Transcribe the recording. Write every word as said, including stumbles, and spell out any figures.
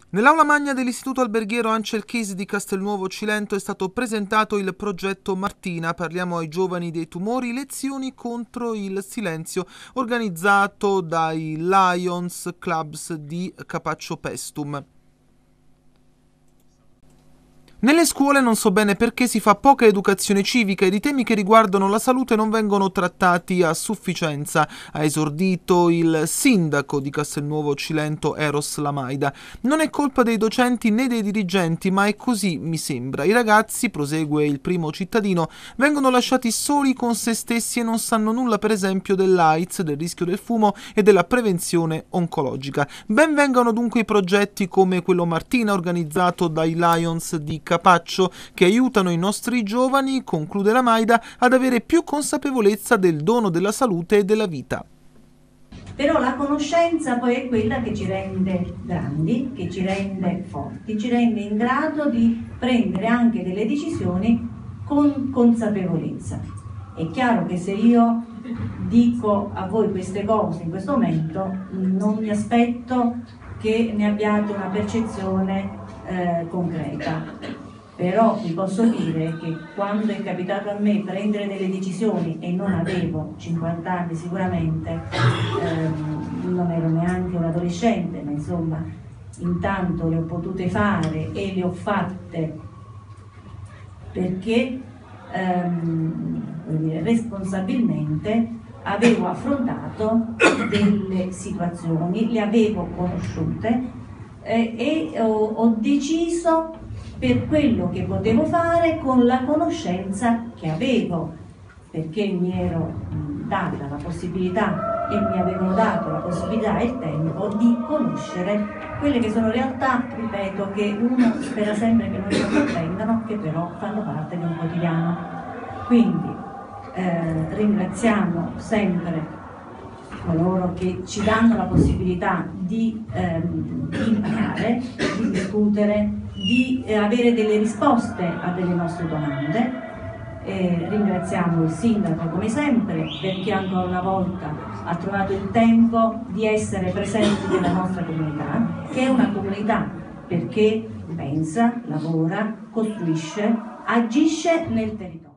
Nell'aula magna dell'Istituto Alberghiero Angel Keys di Castelnuovo Cilento è stato presentato il progetto Martina, parliamo ai giovani dei tumori, lezioni contro il silenzio, organizzato dai Lions Clubs di Capaccio Pestum. Nelle scuole non so bene perché si fa poca educazione civica ed i temi che riguardano la salute non vengono trattati a sufficienza, ha esordito il sindaco di Castelnuovo Cilento Eros Lamaida. Non è colpa dei docenti né dei dirigenti, ma è così, mi sembra. I ragazzi, prosegue il primo cittadino, vengono lasciati soli con se stessi e non sanno nulla per esempio dell'AIDS, del rischio del fumo e della prevenzione oncologica. Ben vengano dunque i progetti come quello Martina organizzato dai Lions di Capaccio, che aiutano i nostri giovani, conclude Lamaida, ad avere più consapevolezza del dono della salute e della vita. Però la conoscenza poi è quella che ci rende grandi, che ci rende forti, ci rende in grado di prendere anche delle decisioni con consapevolezza. È chiaro che se io dico a voi queste cose in questo momento, non mi aspetto che ne abbiate una percezione eh, concreta. Però vi posso dire che quando è capitato a me prendere delle decisioni e non avevo cinquanta anni sicuramente, ehm, non ero neanche un adolescente, ma insomma intanto le ho potute fare e le ho fatte perché ehm, dire, responsabilmente avevo affrontato delle situazioni, le avevo conosciute eh, e ho, ho deciso per quello che potevo fare con la conoscenza che avevo, perché mi ero data la possibilità e mi avevano dato la possibilità e il tempo di conoscere quelle che sono realtà, ripeto, che uno spera sempre che non si comprendano, che però fanno parte di un quotidiano. Quindi eh, ringraziamo sempre coloro che ci danno la possibilità di, ehm, di imparare, di discutere, di eh, avere delle risposte a delle nostre domande. Eh, ringraziamo il sindaco come sempre perché ancora una volta ha trovato il tempo di essere presente nella nostra comunità, che è una comunità perché pensa, lavora, costruisce, agisce nel territorio.